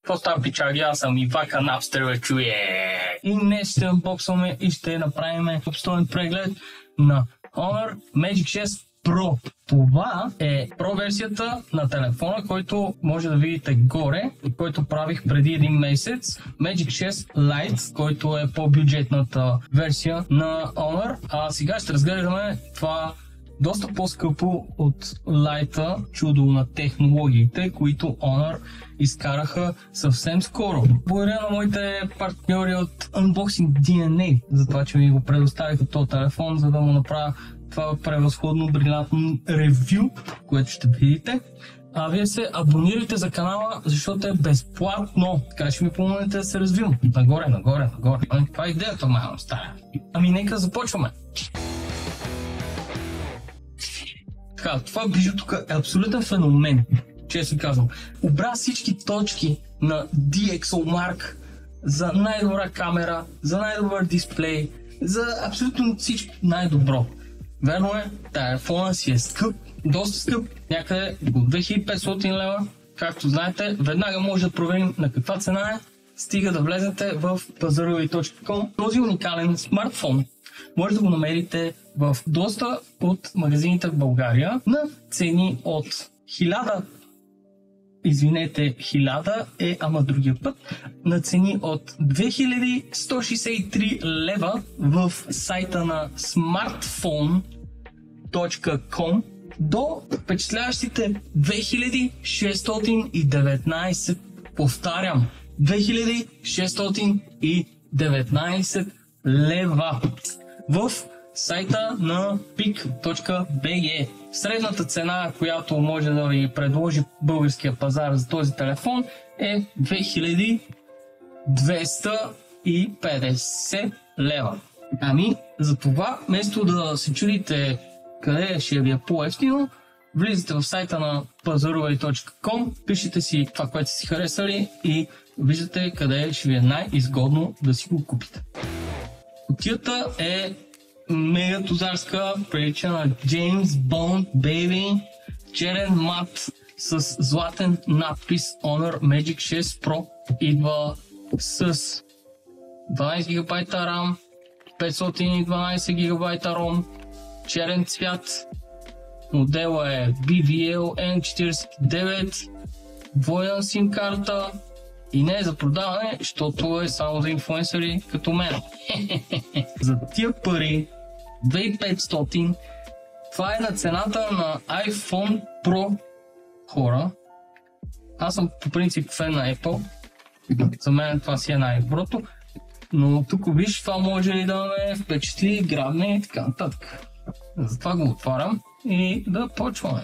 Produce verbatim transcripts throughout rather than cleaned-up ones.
Какво става, пичаги? Аз съм Ивака Напстер, бе, чуе! И днес ще анбоксваме и ще направим обстоен преглед на Honor Magic шест Pro. Това е Pro версията на телефона, който може да видите горе, който правих преди един месец. Magic шест Lite, който е по-бюджетната версия на Honor. А сега ще разгледаме това доста по-скъпо от Lite чудо на технологиите, които Honor изкараха съвсем скоро. Благодаря на моите партньори от Unboxing ди ен ей за това, че ми го предоставиха този телефон, за да му направя това превъзходно, брилянтно ревю, което ще видите. А вие се абонирайте за канала, защото е безплатно. Така ще ми помогнете да се развивам. Нагоре, нагоре, нагоре. Това е идеята, малко стара. Ами нека започваме. Така, това бижу тук е абсолютен феномен, честно казвам. Обра всички точки на ди екс ел Mark за най-добра камера, за най-добър дисплей, за абсолютно всичко най-добро. Верно е, телефона си е скъп, доста скъп, някъде до две хиляди и петстотин лева. Както знаете, веднага може да проверим на каква цена е, стига да влезете в пазарови точка ком. Този уникален смартфон може да го намерите в доста от магазините в България на цени от хиляда, извинете, хиляда е, ама другия път, на цени от две хиляди сто шейсет и три лева в сайта на смартфон точка ком до впечатляващите две хиляди шестстотин и деветнадесет, повтарям, две хиляди шестстотин и деветнадесет лева в сайта на пик точка би джи. Средната цена, която може да ви предложи българския пазар за този телефон е две хиляди двеста и петдесет лева. Ами, за това, вместо да се чудите къде ще ви е по-евтино, влизате в сайта на пазарови точка ком, пишете си това, което си харесали и виждате къде ще ви е най-изгодно да си го купите. Кутията е мега тузарска, прилича на Джеймс Бонд, бейби, черен мат с златен надпис Honor Magic шест Pro. Идва с дванадесет гигабайта RAM, петстотин и дванадесет гигабайта ROM, черен цвят, модела е би ви ел ен четиридесет и девет, двойна сим карта и не е за продаване, защото е само за инфлуенсъри като мен. За тия пари, две хиляди и петстотин, това е на цената на iPhone Pro, хора. Аз съм по принцип фен на Apple, за мен това си е най-доброто, но тук виж, това може ли да ме впечатли, грабне и така нататък. Затова го отварям и да почваме.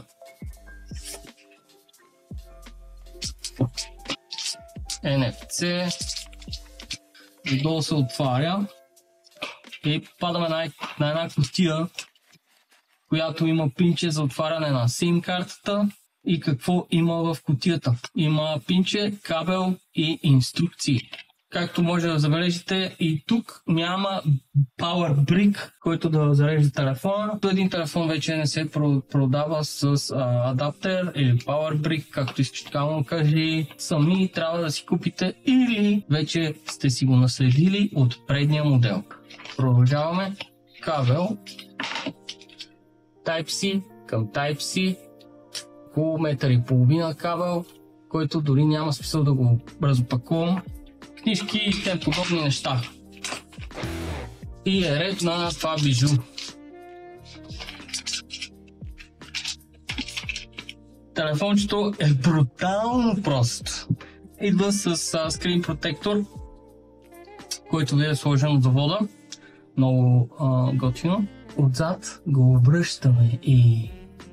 ен еф си, долу се отваря и падаме на, на една кутия, която има пинче за отваряне на сим картата. И какво има в кутията? Има пинче, кабел и инструкции. Както може да забележите, и тук няма Power Brick, който да зарежда телефона. Един телефон вече не се продава с а, адаптер или Power Brick, както искаш така му кажи. Сами трябва да си купите или вече сте си го наследили от предния модел. Продължаваме. Кабел Type-C към Type-C, около метър и половина кабел, който дори няма смисъл да го разопакувам. Книжки и тем подобни неща. И е ред на това бижу. Телефончето е брутално просто. Идва с скрин протектор, който ви е сложен от завода. Много а, готино. Отзад го обръщаме и...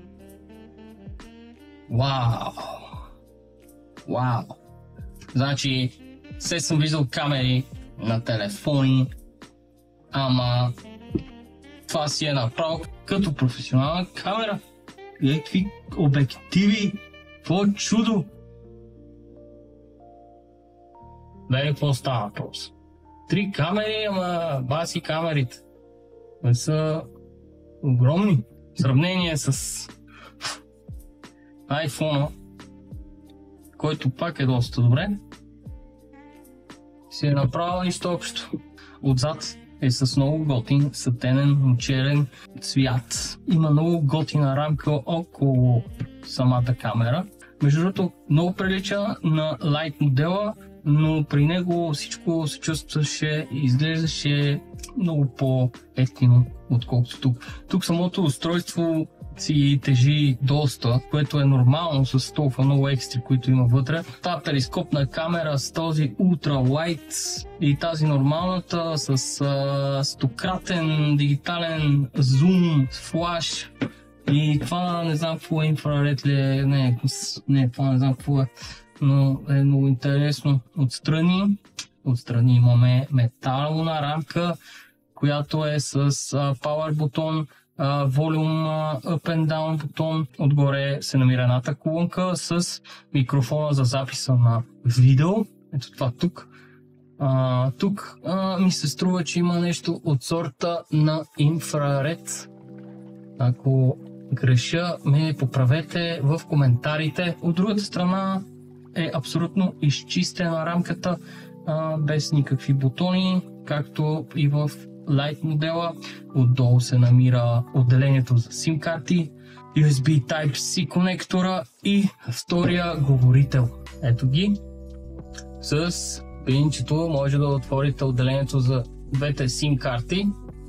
Вау! Вау! Значи, все съм виждал камери на телефони, ама това си е направо като професионална камера. И какви обективи, какво чудо! Бе, какво става въпрос? Три камери, ама баси камерите. Не са огромни. В сравнение с iPhone, който пак е доста добре. си е направил нищо общо. Отзад е с много готин, сатенен, черен цвят. Има много готина рамка около самата камера. Между другото, много прилича на Lite модела, но при него всичко се чувстваше и изглеждаше много по-ефтино, отколкото тук. Тук самото устройство си тежи доста, което е нормално с толкова много екстри, които има вътре. Та телескопна камера с този ултралайт и тази нормалната с а, стократен дигитален зум, флаш и това не знам какво е, инфраред ли е, не, не, това не знам какво е, но е много интересно. Отстрани, отстрани имаме метална рамка, която е с а, power бутон, Uh, волюм uh, up and down бутон. Отгоре се намира едната колонка с микрофона за записа на видео. Ето това тук. Uh, тук uh, ми се струва, че има нещо от сорта на инфраред. Ако греша, ме поправете в коментарите. От другата страна е абсолютно изчистена рамката, uh, без никакви бутони, както и в Lite модела. Отдолу се намира отделението за SIM карти, ю ес би Type-C конектора и втория говорител. Ето ги. С пинчето може да отворите отделението за двете SIM карти.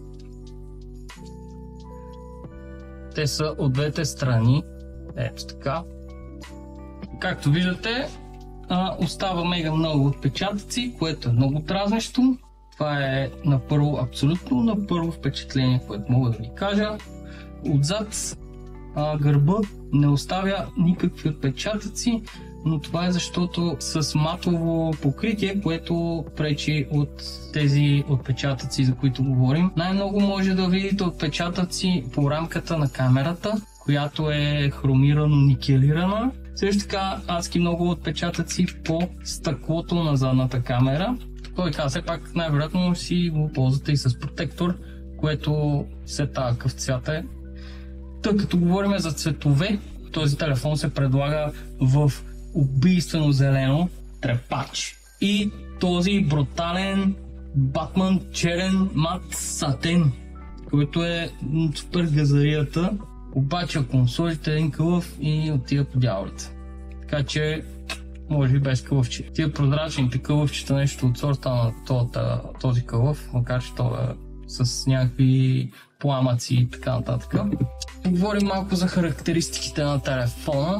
Те са от двете страни. Ето така. Както виждате, остава мега много отпечатъци, което е много дразнещо. Това е на първо, абсолютно на първо впечатление, което мога да ви кажа. Отзад а, гърба не оставя никакви отпечатъци, но това е защото с матово покритие, което пречи от тези отпечатъци, за които говорим. Най-много може да видите отпечатъци по рамката на камерата, която е хромирано-никелирана. Също така адски много отпечатъци по стъклото на задната камера. Той каза, все пак най-вероятно си го ползвате и с протектор, което все такъв цвят е. Тъй като говорим за цветове, този телефон се предлага в убийствено зелено трепач. И този брутален Батман черен мат сатен, който е супер газарията, обаче консолите е един кълъв и отива по дяволите. Така че може би без кълъвче. Тия прозрачните кълъвчета, нещо от сорта на този кълъв, макар че това е с някакви пламъци и така нататък. Поговорим малко за характеристиките на телефона.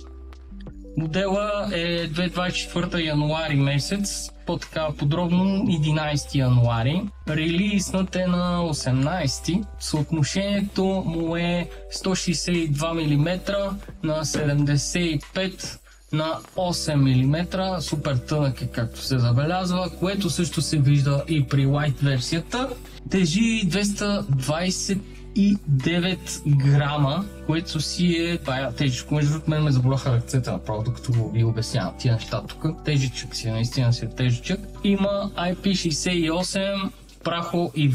Модела е две хиляди двадесет и четвърта януари месец, по-така подробно единадесети януари. Релизнат е на осемнадесети. Съотношението му е сто шейсет и два милиметра на седемдесет и пет на осем милиметра, супер тънък е, както се забелязва, което също се вижда и при Lite версията. Тежи двеста двадесет и девет грама, което си е тежичко. Между другото, мен ме заболяха ръцете направо, докато ви обяснявам тия неща тук. Тежичък си, наистина си е тежичък. Има ай пи шейсет и осем, прахо и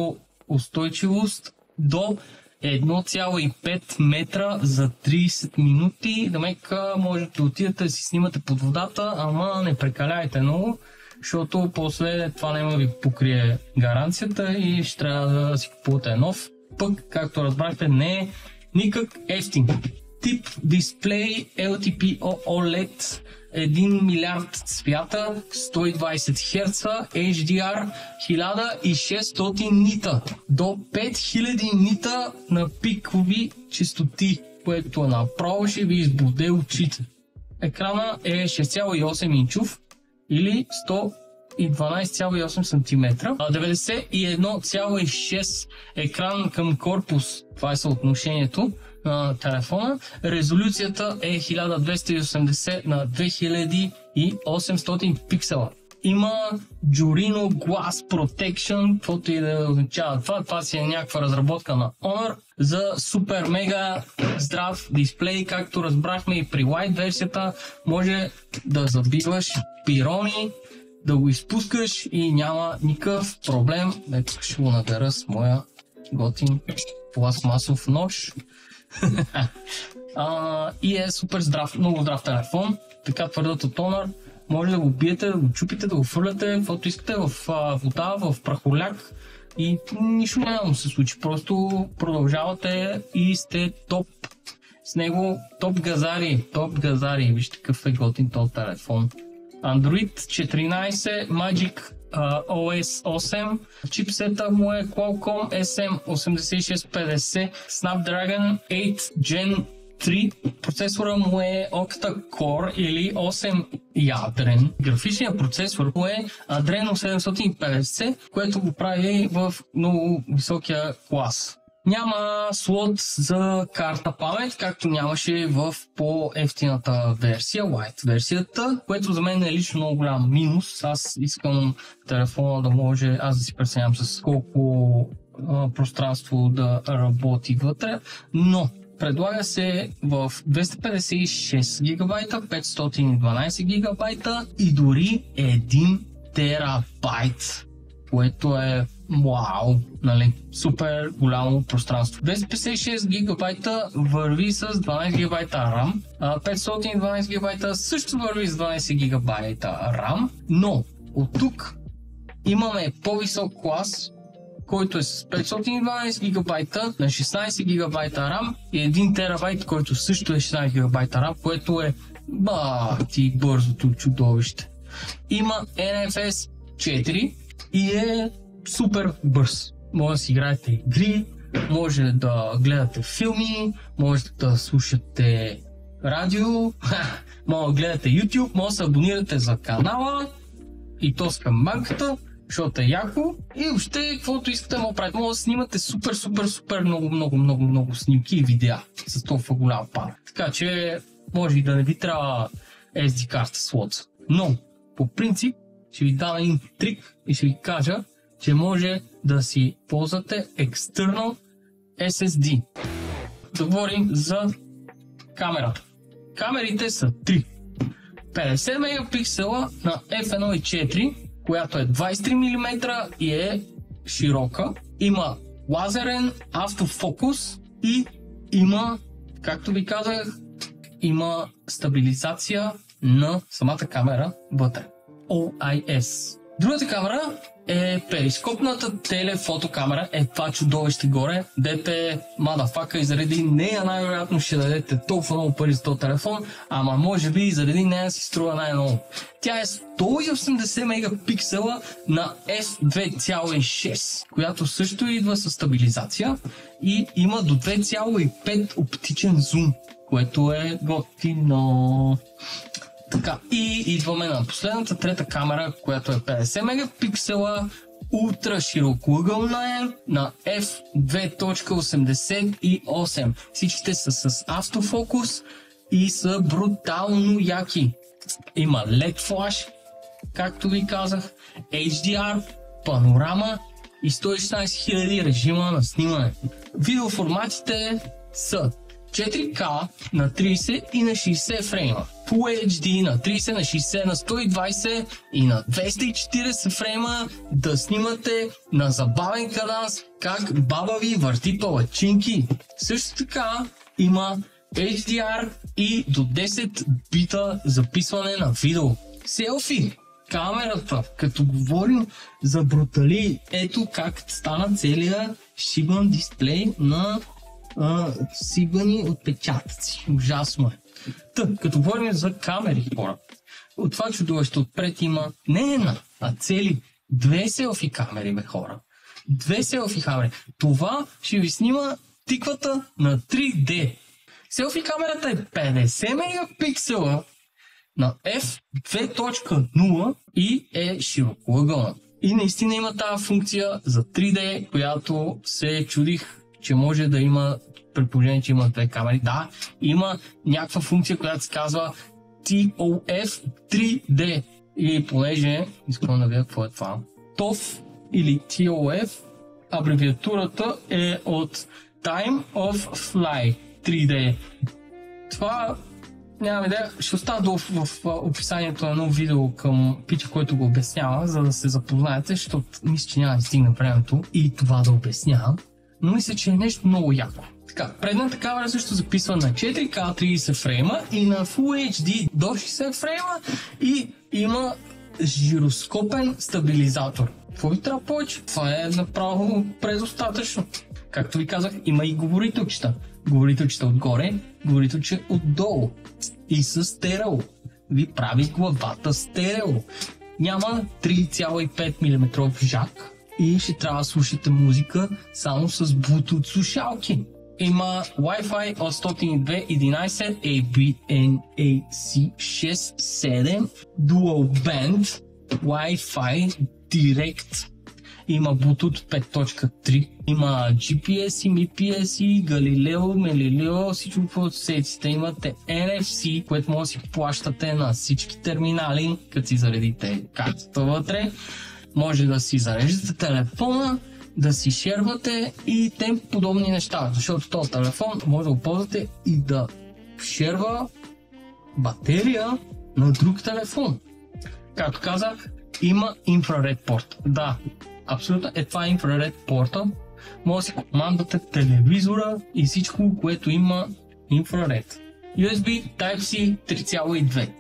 водоустойчивост до едно цяло и пет метра за тридесет минути. Дамека можете да отидете да си снимате под водата, ама не прекаляйте много, защото после това няма ви покрие гаранцията и ще трябва да си купувате нов. Пък, както разбрахте, не е никак ефтин. Тип дисплей ел ти пи о лед, един милиард цвята, сто и двадесет херца, ейч ди ар хиляда и шестстотин нита до пет хиляди нита на пикови честоти, което направо ще ви избуде очите. Екрана е шест цяло и осем инчов или сто и дванадесет цяло и осем сантиметра, а деветдесет и едно цяло и шест екран към корпус. Това е съотношението на телефона. Резолюцията е хиляда двеста и осемдесет на две хиляди и осемстотин пиксела. Има Jorino Glass Protection, каквото и да означава това. Това си е някаква разработка на Honor за супер мега здрав дисплей. Както разбрахме и при Lite версията, може да забиваш пирони, да го изпускаш и няма никакъв проблем. Ето ще го надера с моя готин пластмасов нож. а, и е супер здрав, много здрав телефон. Така твърдат от Honor. може да го биете, да го чупите, да го фърляте, каквото искате в а, вода, в прахоляк и нищо няма да му се случи. Просто продължавате и сте топ с него, топ газари, топ газари. Вижте какъв е готин този телефон. Android четиринайсет, Magic uh, о ес осем, чипсета му е Qualcomm ес ем осемдесет и шест петдесет, Snapdragon осем Gen три, процесора му е Octa-Core или осем ядрен. Графичният процесор му е Adreno седемстотин и петдесет, което го прави в много високия клас. Няма слот за карта памет, както нямаше в по-ефтината версия, Lite версията, което за мен е лично много голям минус. Аз искам телефона да може аз да си преценявам с колко а, пространство да работи вътре, но предлага се в двеста петдесет и шест гигабайта, петстотин и дванайсет гигабайта и дори един терабайт, което е вау, нали, супер голямо пространство. двеста петдесет и шест гигабайта върви с дванайсет гигабайта RAM, петстотин и дванайсет гигабайта също върви с дванайсет гигабайта RAM, но от тук имаме по-висок клас, който е с петстотин и дванайсет гигабайта на шестнайсет гигабайта RAM и един терабайт, който също е шестнайсет гигабайта RAM, което е ба ти бързото чудовище. Има ен еф ес четири и е супер бърз. Може да си играете игри, може да гледате филми, може да слушате радио, може да гледате YouTube, може да се абонирате за канала и то с камбанката, защото е яко и въобще каквото искате да правите. Може да снимате супер, супер, супер много, много, много, много снимки и видеа с толкова голям памет. Така че може и да не ви трябва ес ди карта слот. Но по принцип ще ви дам един трик и ще ви кажа, че може да си ползвате External ес ес ди. Да говорим за камерата. Камерите са три. петдесет мегапиксела на еф едно и четири, която е двайсет и три милиметра и е широка. Има лазерен автофокус и има, както ви казах, има стабилизация на самата камера вътре. о ай ес. Другата камера е перископната телефотокамера, е това чудовище горе, дете мадафака и заради нея най-вероятно ще дадете толкова много пари за този телефон, ама може би и заради нея си струва най-много. Тя е сто и осемдесет мегапиксела на еф две цяло и шест, която също идва с стабилизация и има до две цяло и пет оптичен зум, което е готино. Така, и идваме на последната трета камера, която е петдесет мегапиксела, ултра широкоъгълна е на еф две осемдесет и осем. Всичките са с автофокус и са брутално яки. Има лед флаш, както ви казах, ейч ди ар, панорама и сто и шестнайсет хиляди режима на снимане. Видеоформатите са четири К на трийсет и на шейсет фрейма, Full ейч ди на трийсет на шейсет на сто и двайсет и на двеста и четирийсет фрейма да снимате на забавен каданс как баба ви върти палачинки. Също така има ейч ди ар и до десет бита записване на видео. Селфи. Камерата, като говорим за брутали, ето как стана целият шибан дисплей на Uh, сигани отпечатъци. Ужасно е. Та, като говорим за камери, хора, от това чудовище отпред има не една, а цели две селфи камери, бе, хора. Две селфи камери. Това ще ви снима тиквата на три Д. Селфи камерата е петдесет мегапиксела на еф две нула и е широкоъгълна. И наистина има тази функция за три Д, която се чудих, че може да има, предположение, че има две камери. Да, има някаква функция, която се казва ти о еф три Д. И понеже, искам да видя какво е това. Т О Ф или ти о еф, абревиатурата е от Time of Fly три Д. Това нямам идея. Ще оставя долу в, в описанието на едно видео към Пича, който го обяснява, за да се запознаете, защото мисля, че няма да стигна времето и това да обяснявам. Но мисля, че е нещо много яко. Така, предната камера също записва на четири К трийсет фрейма и на Full ейч Ди до шейсет фрейма и Има жироскопен стабилизатор. Какво ви трябва повече? Това е направо предостатъчно. Както ви казах, има и говорителчета. Говорителчета отгоре, говорителче отдолу. И с стерео. Ви прави главата стерео. Няма три цяло и пет милиметра жак и ще трябва да слушате музика само с Bluetooth слушалки. Има Wi-Fi осемстотин и две точка единайсет, ей би ен ей си шест седем, Dual Band, Wi-Fi Direct. Има Bluetooth пет точка три, има джи пи ес, ем и пи ес, Galileo, Melileo, всичко какво сетите. Имате ен еф си, което може да си плащате на всички терминали, като си заредите картата вътре. Може да си зареждате телефона, да си шервате и тем подобни неща, защото този телефон може да го ползвате и да шерва батерия на друг телефон. Както казах, има инфраред порт. Да, абсолютно е това инфраред порта. Може да си командате телевизора и всичко, което има инфраред. ю ес би Type-C три цяло и две,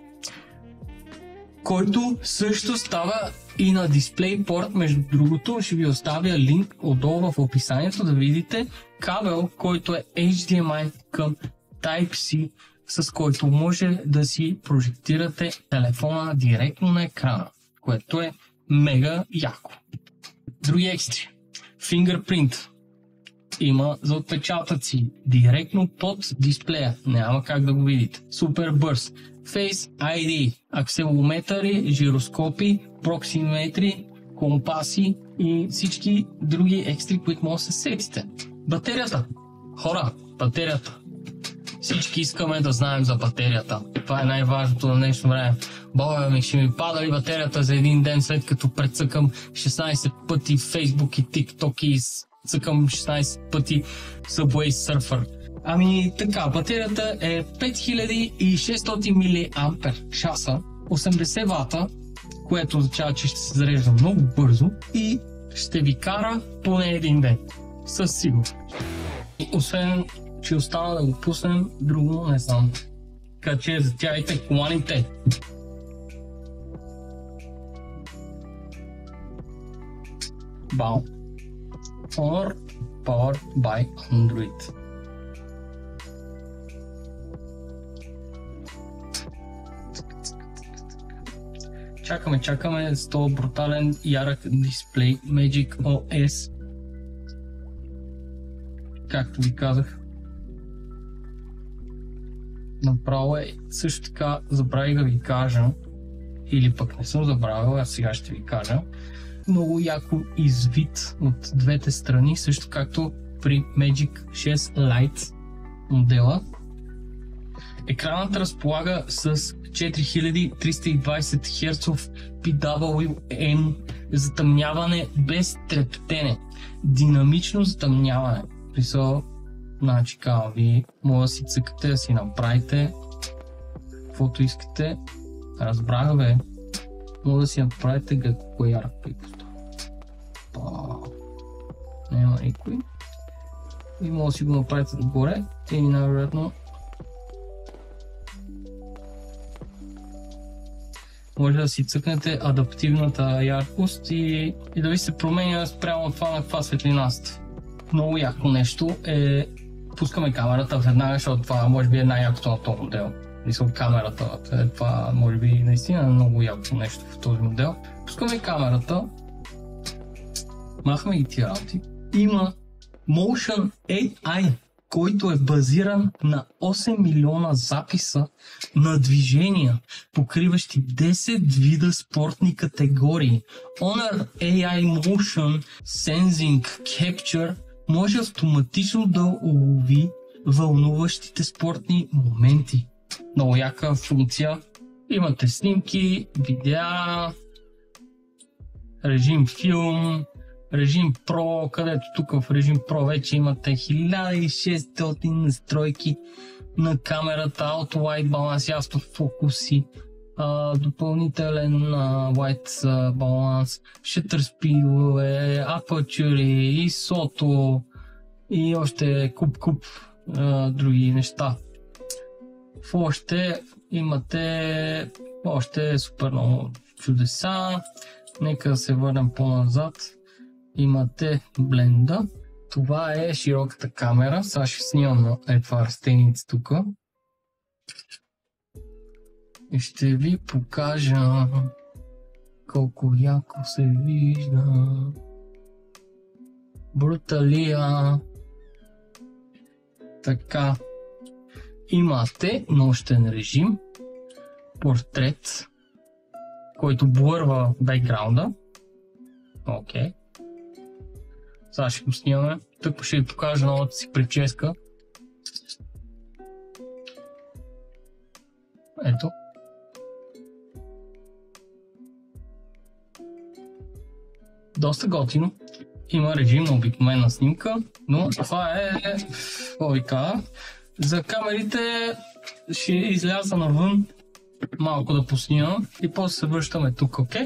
който също става и на DisplayPort. Между другото, ще ви оставя линк отдолу в описанието да видите кабел, който е ейч ди ем ай към Type-C, с който може да си прожектирате телефона директно на екрана, което е мега яко. Други екстри. Fingerprint. Има за отпечатъци директно под дисплея. Няма как да го видите. Супер бърз. Face ай ди. Акселометъри, жироскопи, проксиметри, компаси и всички други екстри, които може да се сетите. Батерията. Хора, батерията. Всички искаме да знаем за батерията. Това е най-важното на днешно време. Бога ми, ще ми пада ли батерията за един ден, след като прецъкам шестнайсет пъти Facebook и TikTok и цъкам шестнайсет пъти Subway Surfer. Ами така, батерията е пет хиляди и шестстотин милиампер часа, осемдесет вата, което означава, че ще се зарежда много бързо и ще ви кара поне един ден. Със сигурност. Освен че остана да го пуснем, друго не знам. Така че затягайте коланите. Бау. Honor Powered by Android. Чакаме, чакаме с този брутален ярък дисплей Magic о ес. Както ви казах. Направо е, също така забравих да ви кажа, или пък не съм забравил, а сега ще ви кажа, много яко извит от двете страни, също както при Magic шест Lite модела. Екранът разполага с четири хиляди триста и двайсет херцов пи дабъл ю ем затъмняване без трептене, динамично затъмняване. Присъл, значи казвам ви, може да си цъкате, да си направите каквото искате. Разбрах бе, може да си направите какво ярък припуста. Няма никой. И може да си го направите догоре и най-вероятно може да си цъкнете адаптивната яркост и, и да ви се променя спрямо това на каква светлина сте. Много яко нещо е, пускаме камерата веднага, защото това може би е най-якото на този модел. Мисля, камерата, е, това може би наистина е много яко нещо в този модел. Пускаме камерата, махаме и тия работи. Има Motion ей ай, който е базиран на осем милиона записа на движения, покриващи десет вида спортни категории. Honor ей ай Motion Sensing Capture може автоматично да улови вълнуващите спортни моменти. Много яка функция. Имате снимки, видеа, режим филм, режим Pro, където тук в режим Pro вече имате хиляда и шестстотин настройки на камерата, Auto Wide баланс, автофокуси, а, допълнителен а, White а, баланс, Shutter Speed, Aperture, ISO и още куп-куп други неща. В още Имате още супер много чудеса. Нека да се върнем по-назад. Имате бленда. Това е широката камера. Сега ще снимам на е това растеница тук. И ще ви покажа колко яко се вижда. Бруталия. Така. Имате нощен режим. Портрет, който блърва бекграунда. Окей. Okay. Сега ще го снимаме. Тук ще ви покажа новата си прическа. Ето. Доста готино. Има режим на обикновена снимка, но това е логика. За камерите ще изляза навън малко да поснимам и после се връщаме тук, окей?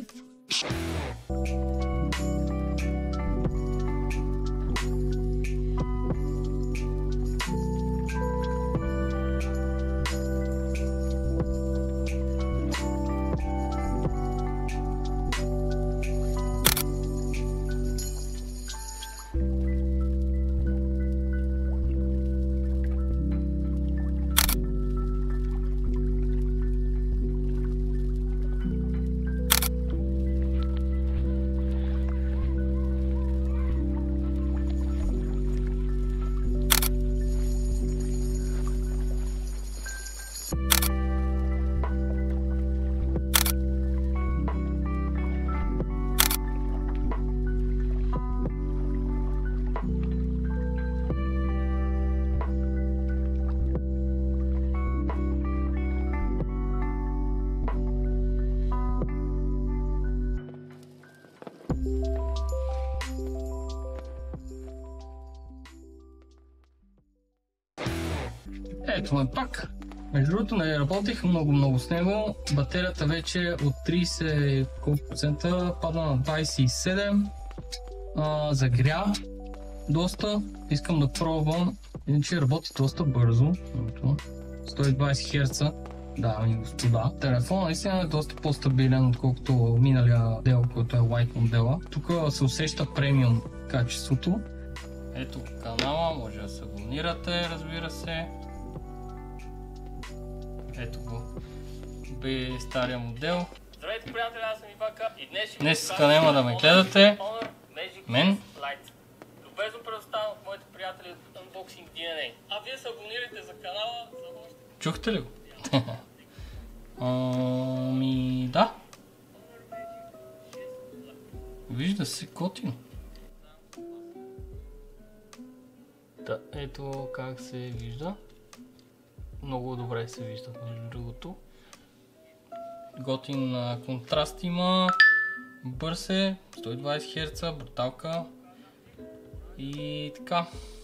Ето ме пак. Между другото не работих много-много с него. Батерията вече от трийсет процента падна на двайсет и седем. А, загря доста. Искам да пробвам. Иначе работи доста бързо. сто и двайсет херца. Да, и господа. Телефонът наистина е доста по-стабилен, отколкото миналия дел, който е White модела. Тук се усеща премиум качеството. Ето канала, може да се абонирате, разбира се. Ето го. Би стария модел. Здравейте, приятели, аз съм Ивака и днес ще Днес няма да ме гледате. Мен. Любезно предоставям от моите приятели от Unboxing ди ен ей. А вие се абонирайте за канала, за да можете... Чухте ли го? Ами да. Вижда се готино. Да, ето как се вижда. Много добре се вижда, между другото. Готин контраст има. Бърз е, сто и двайсет херца, бруталка. И така.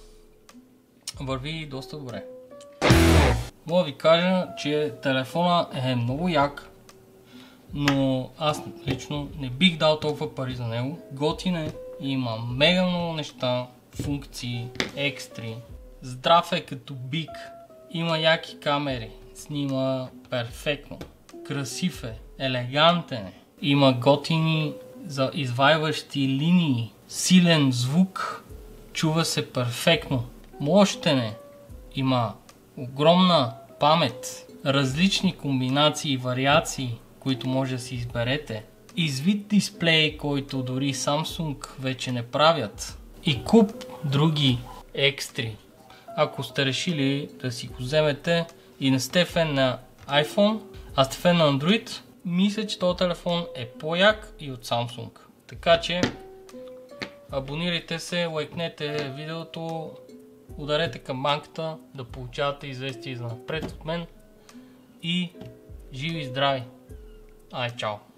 Върви доста добре. Мога да ви кажа, че телефона е много як, но аз лично не бих дал толкова пари за него. Готин е, има мега много неща, функции, екстри. Здрав е като бик. Има яки камери, снима перфектно, красив е, елегантен е. Има готини за извайващи линии, силен звук, чува се перфектно, мощен е, има огромна памет, различни комбинации и вариации, които може да си изберете. Извид дисплей, който дори Samsung вече не правят, и куп други екстри. Ако сте решили да си го вземете и не сте фен на iPhone, а сте фен на Android, мисля, че този телефон е по-як и от Samsung. Така че абонирайте се, лайкнете видеото, ударете камбанката да получавате известия за напред от мен и живи и здрави! Ай, чао!